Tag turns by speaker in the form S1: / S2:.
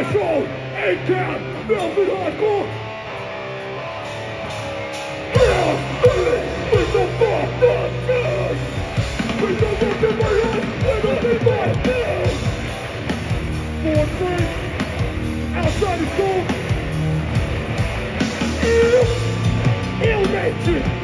S1: threshold, A-Town, Melbourne hardcore. With the fucked up news, with the look in my eyes, with the in my head. 4-3, outside the school. Ill nature.